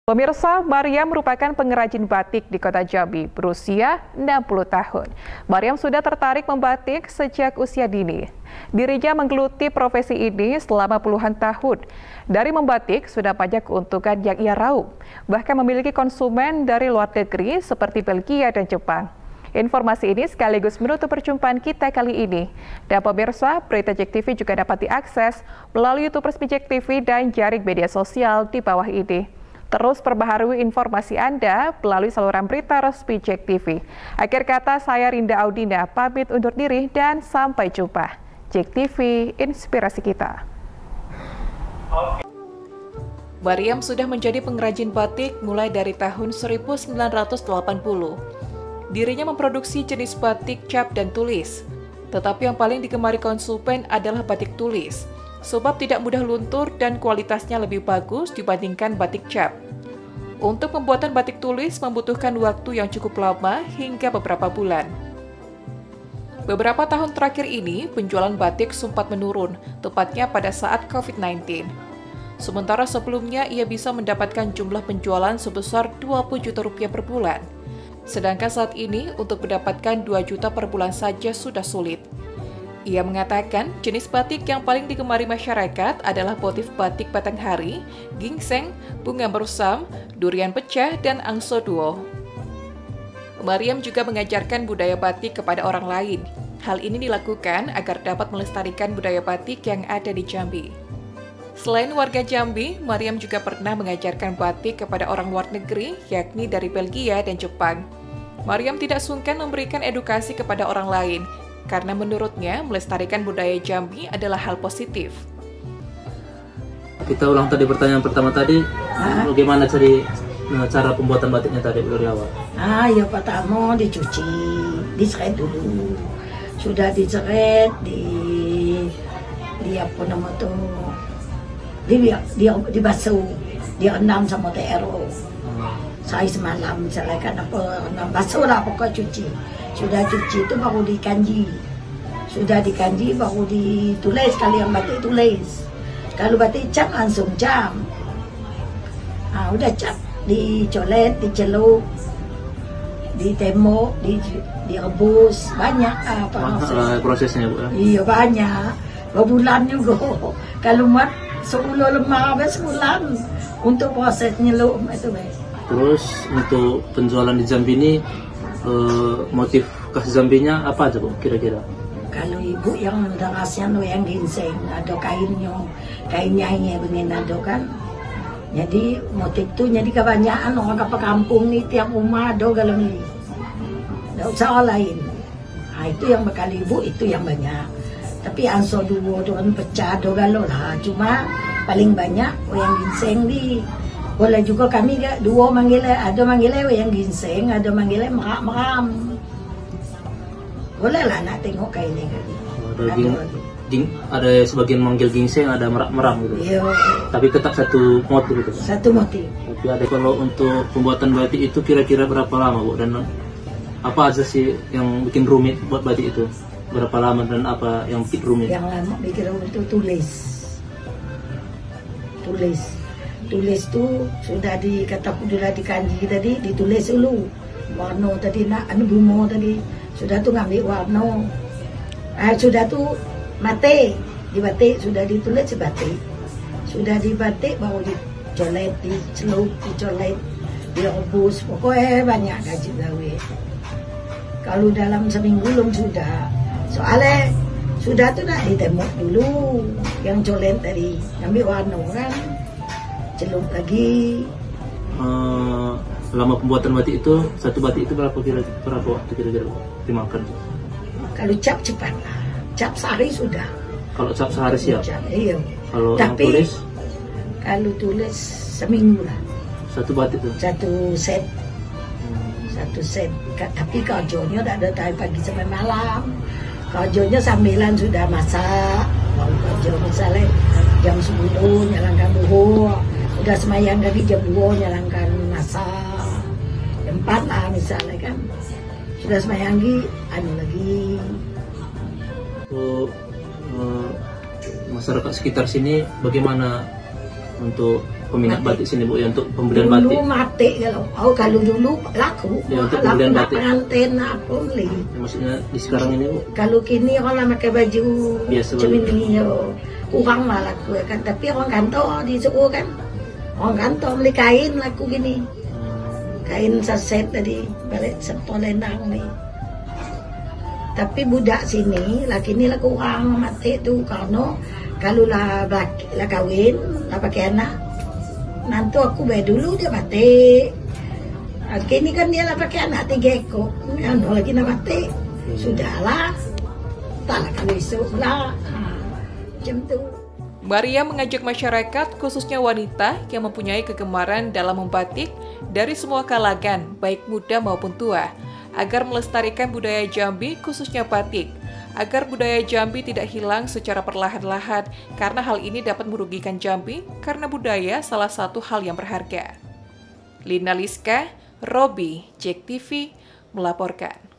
Pemirsa, Mariam merupakan pengrajin batik di kota Jambi, berusia 60 tahun. Mariam sudah tertarik membatik sejak usia dini. Dirinya menggeluti profesi ini selama puluhan tahun. Dari membatik, sudah banyak keuntungan yang ia raup, bahkan memiliki konsumen dari luar negeri seperti Belgia dan Jepang. Informasi ini sekaligus menutup perjumpaan kita kali ini. Dan pemirsa, berita JEK TV juga dapat diakses melalui YouTube resmi JEK TV dan jaring media sosial di bawah ini. Terus perbaharui informasi Anda melalui saluran berita resmi JEK TV. Akhir kata, saya Rinda Audina pamit undur diri dan sampai jumpa. JEK TV, inspirasi kita. Mariam sudah menjadi pengrajin batik mulai dari tahun 1980. Dirinya memproduksi jenis batik cap dan tulis. Tetapi yang paling digemari konsumen adalah batik tulis, sebab tidak mudah luntur dan kualitasnya lebih bagus dibandingkan batik cap. Untuk pembuatan batik tulis membutuhkan waktu yang cukup lama hingga beberapa bulan. Beberapa tahun terakhir ini, penjualan batik sempat menurun, tepatnya pada saat COVID-19. Sementara sebelumnya ia bisa mendapatkan jumlah penjualan sebesar 20 juta rupiah per bulan. Sedangkan saat ini untuk mendapatkan 2 juta per bulan saja sudah sulit. Ia mengatakan jenis batik yang paling digemari masyarakat adalah motif batik batanghari, gingseng, bunga bersam, durian pecah, dan angso duo. Mariam juga mengajarkan budaya batik kepada orang lain. Hal ini dilakukan agar dapat melestarikan budaya batik yang ada di Jambi. Selain warga Jambi, Mariam juga pernah mengajarkan batik kepada orang luar negeri, yakni dari Belgia dan Jepang. Mariam tidak sungkan memberikan edukasi kepada orang lain, karena menurutnya melestarikan budaya Jambi adalah hal positif. Kita ulang tadi pertanyaan pertama tadi, bagaimana cara pembuatan batiknya tadi dari awal? Ya pertama dicuci, diseret dulu. Sudah diseret, di apa nama tuh, dibasuh, direndam sama TRO. Saya semalam misalnya kan basuh lah pokoknya cuci. Sudah cuci itu baru dikanji. Sudah dikanji baru ditulis, kali yang batik tulis. Kalau batik cap langsung jam. Udah cap, dicolet, dicelup, ditemok, direbus, banyak prosesnya Bu. Iya banyak, berbulan juga. Kalau buat 10 lembar habis sebulan untuk proses nyelup itu baik. Terus untuk penjualan di Jambi ini motif khas Jambinya apa aja Bu kira-kira? Kalau ibu yang darasnya yang ginseng, ada kainnya ini begini ada kan. Jadi motif itu jadi kebanyakan orang ke kampung nih tiap rumah ada kalau ini. Tidak usah lain. Itu yang bekal ibu itu yang banyak. Tapi ansor dua orang pecah ada galau lah. Cuma paling banyak yang ginseng di. Boleh juga kami dua manggilnya, ada manggilnya yang ginseng, ada manggilnya meram. Boleh lah nak tengok kayak ini kali. Ada sebagian manggil ginseng, ada meram gitu. Iya. Tapi tetap satu motif gitu. Satu motif. Tapi ada kalau untuk pembuatan batik itu kira-kira berapa lama Bu? Dan apa aja sih yang bikin rumit buat batik itu? Berapa lama dan apa yang bikin rumit? Yang lama bikin rumit itu tulis. Tulis tuh sudah dikanji tadi, ditulis dulu warna tadi nak bunga tadi sudah tuh ngambil warna, sudah tuh mate dibatik, sudah ditulis dibatik, sudah dibatik baru dicolet, dicelup, dicolet, direbus, pokoknya banyak gaji gawe. Kalau dalam seminggu belum sudah, soalnya sudah tuh nak ditemuk dulu yang colet tadi, ngambil warna kan. Celup lagi. Lama pembuatan batik itu, satu batik itu berapa waktu kira-kira dimakan? Kalau cap cepat lah, cap sehari sudah. Kalau cap sehari siap? Iya. Kalau yang tapi tulis? Kalau tulis seminggu lah. Satu batik itu? Satu set. Satu set. Tapi kerjanya tak ada dari pagi sampai malam. Kerjanya sambilan sudah masak. Baru kerja misalnya jam 10 nyalakan duhur. Udah semayang lagi jam 2 nyalakan masak. Jam 4 lah misalnya kan. Sudah semayang lagi, masyarakat sekitar sini bagaimana untuk peminat batik sini Bu, ya untuk pembelian dulu batik? mati kalau dulu laku. Ya, untuk pembelian batik. Pengantin apa beli. Ya, maksudnya di sekarang ini Bu? Kalau kini orang pakai baju Biasa cemini kurang lah laku ya kan. Tapi orang kantor di suku kan, orang kantor beli kain laku gini. Kain saset tadi balik setor lendang nih. Tapi budak sini laki ni lah kurang mati tu karena kalau lah kawin lah pakai anak nanti aku bayar dulu dia mati. Kini kan dia lah pakai anak 3 ekor, anu lagi nak mati. Sudahlah, tak lah kalau esok lah. Macam tu. Maria mengajak masyarakat, khususnya wanita yang mempunyai kegemaran dalam membatik dari semua kalangan, baik muda maupun tua, agar melestarikan budaya Jambi, khususnya batik, agar budaya Jambi tidak hilang secara perlahan-lahan, karena hal ini dapat merugikan Jambi, karena budaya salah satu hal yang berharga. Lina Liska, Robi, JEK TV, melaporkan.